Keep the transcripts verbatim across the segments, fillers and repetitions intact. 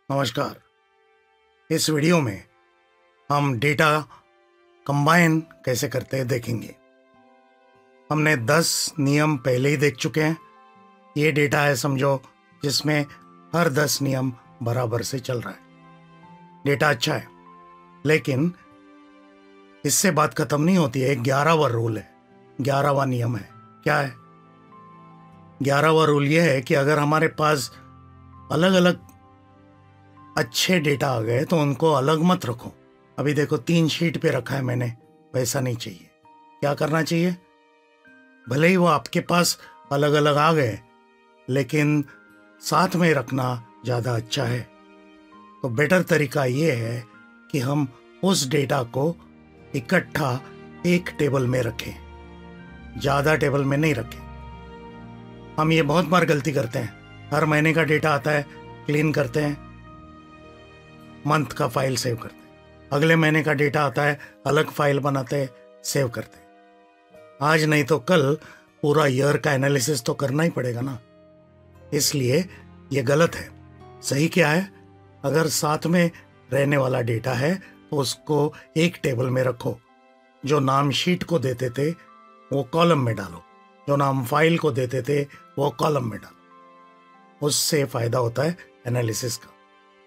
नमस्कार। इस वीडियो में हम डेटा कंबाइन कैसे करते हैं देखेंगे। हमने दस नियम पहले ही देख चुके हैं। ये डेटा है समझो जिसमें हर दस नियम बराबर से चल रहा है। डेटा अच्छा है, लेकिन इससे बात खत्म नहीं होती है। एक ग्यारहवां रूल है, ग्यारहवां नियम है। क्या है ग्यारहवां रूल? ये है कि अगर हमारे पास अलग अलग अच्छे डेटा आ गए तो उनको अलग मत रखो। अभी देखो तीन शीट पे रखा है मैंने, वैसा नहीं चाहिए। क्या करना चाहिए? भले ही वो आपके पास अलग अलग आ गए, लेकिन साथ में रखना ज़्यादा अच्छा है। तो बेटर तरीका ये है कि हम उस डेटा को इकट्ठा एक टेबल में रखें, ज़्यादा टेबल में नहीं रखें। हम ये बहुत बार गलती करते हैं। हर महीने का डेटा आता है, क्लीन करते हैं, मंथ का फाइल सेव करते हैं। अगले महीने का डेटा आता है, अलग फाइल बनाते हैं, सेव करते हैं। आज नहीं तो कल पूरा ईयर का एनालिसिस तो करना ही पड़ेगा ना। इसलिए ये गलत है। सही क्या है? अगर साथ में रहने वाला डेटा है तो उसको एक टेबल में रखो। जो नाम शीट को देते थे वो कॉलम में डालो, जो नाम फाइल को देते थे वो कॉलम में डालो। उससे फायदा होता है एनालिसिस का।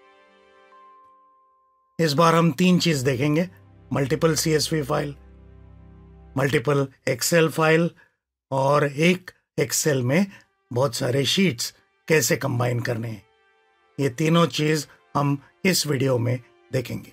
इस बार हम तीन चीज देखेंगे: multiple CSV file, multiple Excel file, और एक एक्सेल में बहुत सारे शीट्स कैसे कंबाइन करने हैं। ये तीनों चीज हम इस वीडियो में देखेंगे।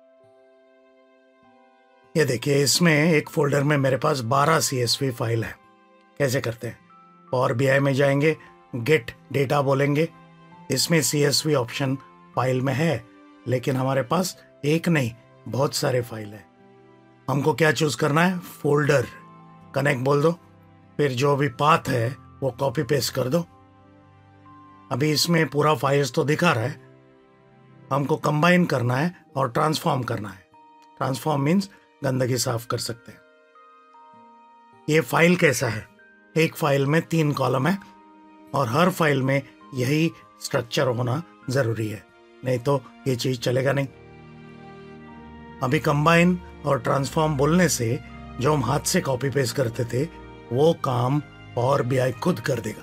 ये देखिए, इसमें एक फोल्डर में मेरे पास बारह सीएसवी फाइल है। कैसे करते हैं? पावर बीआई में जाएंगे, गेट डेटा बोलेंगे। इसमें सीएसवी ऑप्शन फाइल में है, लेकिन हमारे पास एक नहीं बहुत सारे फाइल है। हमको क्या चूज करना है? फोल्डर। कनेक्ट बोल दो, फिर जो भी पाथ है वो कॉपी पेस्ट कर दो। अभी इसमें पूरा फाइल्स तो दिखा रहा है। हमको कंबाइन करना है और ट्रांसफॉर्म करना है। ट्रांसफॉर्म मीन्स गंदगी साफ कर सकते हैं। ये फाइल कैसा है? एक फाइल में तीन कॉलम है और हर फाइल में यही स्ट्रक्चर होना जरूरी है, नहीं तो ये चीज चलेगा नहीं। अभी कंबाइन और ट्रांसफॉर्म बोलने से जो हम हाथ से कॉपी पेस्ट करते थे वो काम पावर बीआई खुद कर देगा।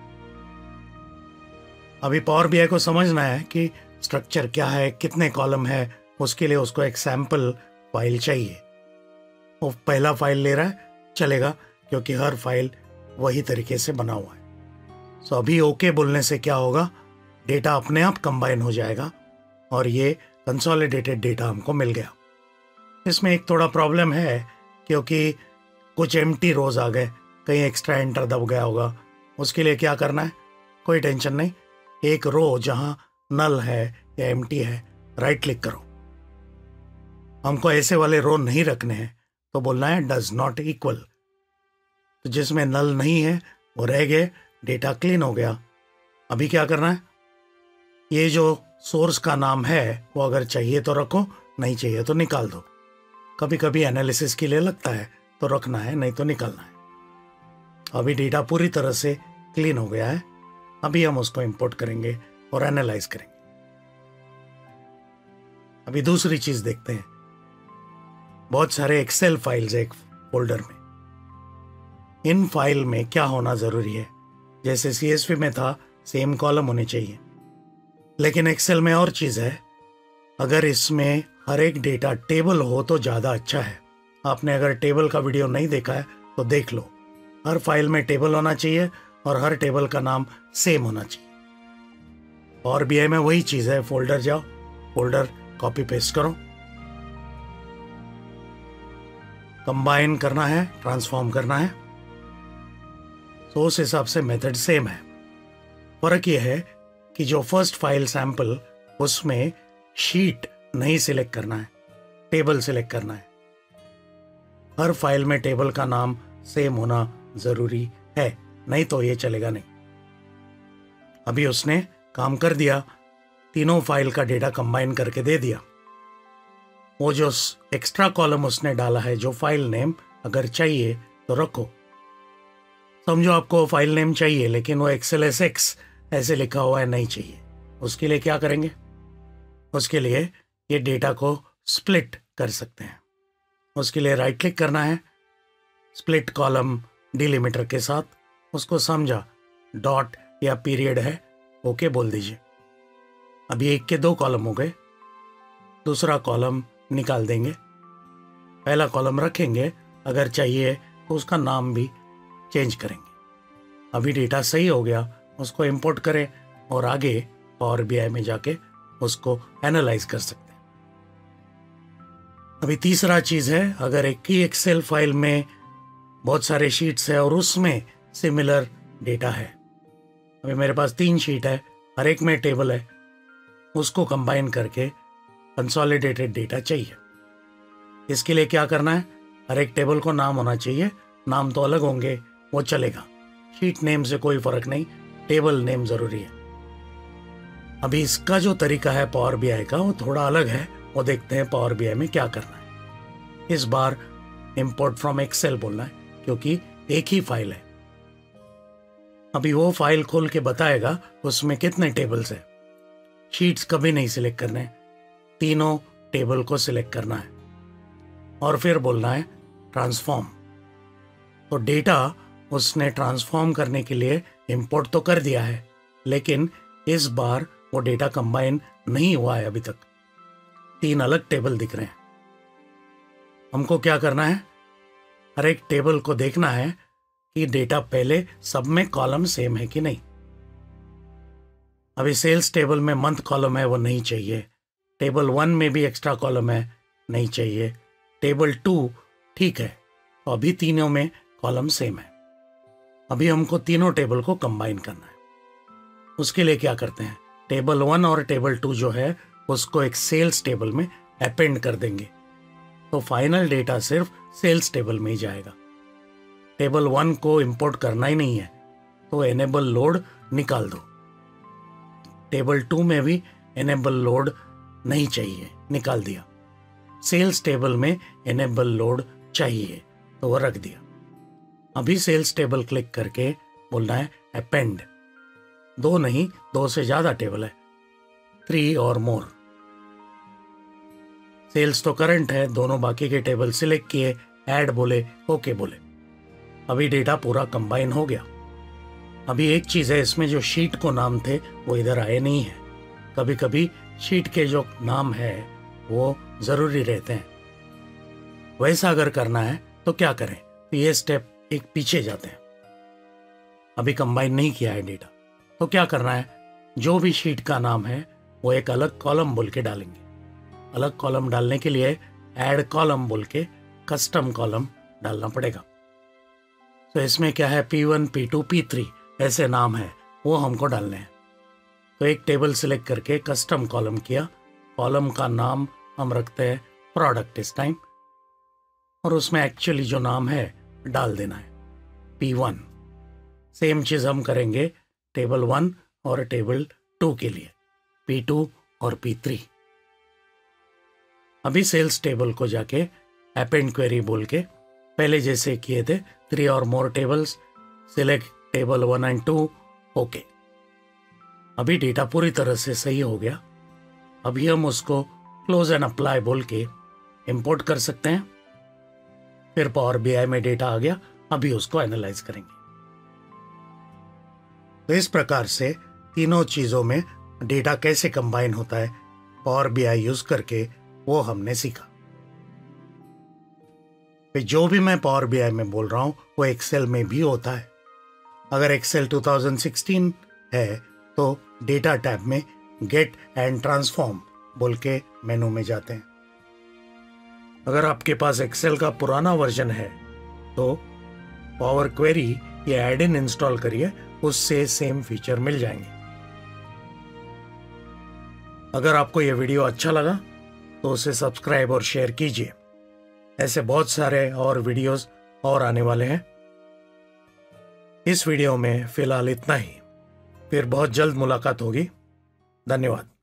अभी पावर बीआई को समझना है कि स्ट्रक्चर क्या है, कितने कॉलम है। उसके लिए उसको एक सैंपल फाइल चाहिए। वो पहला फाइल ले रहा है, चलेगा, क्योंकि हर फाइल वही तरीके से बना हुआ है। सो अभी ओके बोलने से क्या होगा? डेटा अपने आप कंबाइन हो जाएगा और ये कंसोलिडेटेड डेटा हमको मिल गया। इसमें एक थोड़ा प्रॉब्लम है, क्योंकि कुछ एम्प्टी रोज आ गए, कहीं एक्स्ट्रा एंटर दब गया होगा। उसके लिए क्या करना है? कोई टेंशन नहीं। एक रो जहां नल है या एम्प्टी है, राइट क्लिक करो। हमको ऐसे वाले रो नहीं रखने हैं, तो बोलना है डज नॉट इक्वल। तो जिसमें नल नहीं है वो रह गए, डेटा क्लीन हो गया। अभी क्या करना है? ये जो सोर्स का नाम है वो अगर चाहिए तो रखो, नहीं चाहिए तो निकाल दो। कभी कभी एनालिसिस के लिए लगता है तो रखना है, नहीं तो निकालना है। अभी डेटा पूरी तरह से क्लीन हो गया है। अभी हम उसको इंपोर्ट करेंगे और एनालाइज करेंगे। अभी दूसरी चीज देखते हैं। बहुत सारे एक्सेल फाइल्स एक फोल्डर में। इन फाइल में क्या होना जरूरी है? जैसे सीएसवी में था, सेम कॉलम होने चाहिए। लेकिन एक्सेल में और चीज है। अगर इसमें हर एक डेटा टेबल हो तो ज्यादा अच्छा है। आपने अगर टेबल का वीडियो नहीं देखा है तो देख लो। हर फाइल में टेबल होना चाहिए और हर टेबल का नाम सेम होना चाहिए। और बीआई में वही चीज है। फोल्डर जाओ, फोल्डर कॉपी पेस्ट करो। कंबाइन करना है, ट्रांसफॉर्म करना है, तो उस हिसाब से मेथड सेम है। फर्क यह है कि जो फर्स्ट फाइल सैंपल, उसमें शीट नहीं सिलेक्ट करना है, टेबल सिलेक्ट करना है। हर फाइल में टेबल का नाम सेम होना जरूरी है, नहीं तो ये चलेगा नहीं। अभी उसने काम कर दिया, तीनों फाइल का डेटा कंबाइन करके दे दिया। वो जो एक्स्ट्रा कॉलम उसने डाला है, जो फाइल नेम, अगर चाहिए तो रखो। समझो आपको फाइल नेम चाहिए, लेकिन वो एक्सेल एस एक्स ऐसे लिखा हुआ है, नहीं चाहिए। उसके लिए क्या करेंगे? उसके लिए ये डेटा को स्प्लिट कर सकते हैं। उसके लिए राइट क्लिक करना है, स्प्लिट कॉलम डिलिमिटर के साथ, उसको समझा डॉट या पीरियड है, ओके बोल दीजिए। अभी एक के दो कॉलम हो गए, दूसरा कॉलम निकाल देंगे, पहला कॉलम रखेंगे, अगर चाहिए तो उसका नाम भी चेंज करेंगे। अभी डेटा सही हो गया, उसको इंपोर्ट करें और आगे पावर बीआई में जाके उसको एनालाइज कर सकते हैं। अभी तीसरा चीज है, अगर एक ही एक्सेल फाइल में बहुत सारे शीट्स है और उसमें सिमिलर डेटा है, अभी मेरे पास तीन शीट है, हर एक में टेबल है, उसको कंबाइन करके कंसोलिडेटेड डेटा चाहिए। इसके लिए क्या करना है, हर एक टेबल को नाम होना चाहिए, नाम तो अलग होंगे वो चलेगा, शीट नेम से कोई फर्क नहीं, टेबल नेम जरूरी है। अभी इसका जो तरीका है पावर बीआई का वो थोड़ा अलग है, वो देखते हैं पावर बीआई में क्या करना है। इस बार इंपोर्ट फ्रॉम एक्सेल बोलना है क्योंकि एक ही फाइल है। अभी वो फाइल खोल के बताएगा उसमें कितने टेबल्स है। शीट्स कभी नहीं सिलेक्ट करने, तीनों टेबल को सिलेक्ट करना है और फिर बोलना है ट्रांसफॉर्म। तो डेटा उसने ट्रांसफॉर्म करने के लिए इंपोर्ट तो कर दिया है, लेकिन इस बार वो डेटा कंबाइन नहीं हुआ है अभी तक, तीन अलग टेबल दिख रहे हैं। हमको क्या करना है, हर एक टेबल को देखना है कि डेटा पहले सब में कॉलम सेम है कि नहीं। अभी सेल्स टेबल में मंथ कॉलम है वो नहीं चाहिए, टेबल वन में भी एक्स्ट्रा कॉलम है नहीं चाहिए, टेबल टू ठीक है, तो अभी तीनों में कॉलम सेम है। अभी हमको तीनों टेबल को कंबाइन करना है। उसके लिए क्या करते हैं, टेबल वन और टेबल टू जो है उसको एक सेल्स टेबल में अपेंड कर देंगे, तो फाइनल डेटा सिर्फ सेल्स टेबल में ही जाएगा। टेबल वन को इंपोर्ट करना ही नहीं है तो एनेबल लोड निकाल दो। टेबल टू में भी एनेबल लोड नहीं चाहिए, निकाल दिया। सेल्स टेबल में एनेबल लोड चाहिए तो वो रख दिया। अभी सेल्स टेबल क्लिक करके बोलना है अपेंड, दो नहीं दो से ज्यादा टेबल है, थ्री और मोर। सेल्स तो करंट है, दोनों बाकी के टेबल सिलेक्ट किए, ऐड बोले, ओके बोले। अभी डेटा पूरा कंबाइन हो गया। अभी एक चीज है, इसमें जो शीट को नाम थे वो इधर आए नहीं है। कभी कभी शीट के जो नाम है वो जरूरी रहते हैं। वैसा अगर करना है तो क्या करें, तो ये स्टेप एक पीछे जाते हैं। अभी कंबाइन नहीं किया है डेटा, तो क्या करना है, जो भी शीट का नाम है वो एक अलग कॉलम बोल के डालेंगे। अलग कॉलम डालने के लिए ऐड कॉलम बोल के कस्टम कॉलम डालना पड़ेगा। तो इसमें क्या है, P one, P two, P three ऐसे नाम है वो हमको डालने हैं। तो एक टेबल सिलेक्ट करके कस्टम कॉलम किया, कॉलम का नाम हम रखते हैं प्रोडक्ट इस टाइम, और उसमें एक्चुअली जो नाम है डाल देना है पी वन। सेम चीज हम करेंगे टेबल वन और टेबल टू के लिए, पी टू और पी थ्री। अभी सेल्स टेबल को जाके अपेंड क्वेरी बोल के पहले जैसे किए थे, थ्री और more tables, select table one and two, okay. अभी डेटा पूरी तरह से सही हो गया। अभी हम उसको क्लोज एंड अप्लाई बोल के इंपोर्ट कर सकते हैं। फिर पावर बीआई में डेटा आ गया, अभी उसको एनालाइज करेंगे। तो इस प्रकार से तीनों चीजों में डेटा कैसे कंबाइन होता है पावर बीआई यूज करके वो हमने सीखा। फिर जो भी मैं पावर बीआई में बोल रहा हूं वो एक्सेल में भी होता है। अगर एक्सेल टू थाउजेंड सिक्सटीन है तो डेटा टैब में गेट एंड ट्रांसफॉर्म बोल के मेनू में जाते हैं। अगर आपके पास एक्सेल का पुराना वर्जन है तो पावर क्वेरी या एड इन इंस्टॉल करिए, उससे सेम फीचर मिल जाएंगे। अगर आपको यह वीडियो अच्छा लगा तो उसे सब्सक्राइब और शेयर कीजिए। ऐसे बहुत सारे और वीडियोस और आने वाले हैं। इस वीडियो में फिलहाल इतना ही, फिर बहुत जल्द मुलाकात होगी। धन्यवाद।